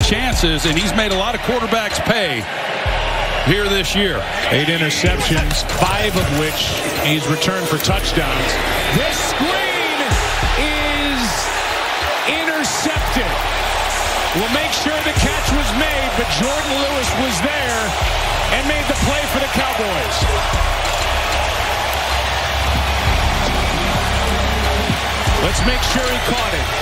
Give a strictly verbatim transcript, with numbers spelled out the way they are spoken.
chances, and he's made a lot of quarterbacks pay here this year. Eight interceptions, five of which he's returned for touchdowns. This screen is intercepted. We'll make sure the catch was made, but Jourdan Lewis was there and made the play for the Cowboys. Let's make sure he caught it.